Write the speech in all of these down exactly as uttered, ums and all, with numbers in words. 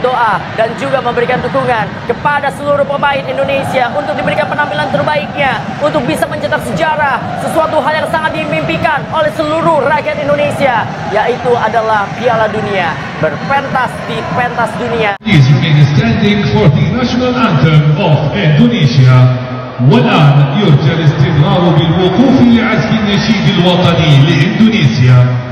berdoa dan juga memberikan dukungan kepada seluruh pemain Indonesia untuk diberikan penampilan terbaiknya, untuk bisa mencetak sejarah, sesuatu hal yang sangat dimimpikan oleh seluruh rakyat Indonesia, yaitu adalah Piala Dunia, berpentas di pentas dunia. Please remain standing for the national anthem of Indonesia. والآن يرجى الاستمرار بالوقوف لعزف النشيد الوطني لإندونيسيا.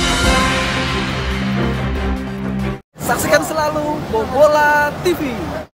Saksikan selalu Bobola T V.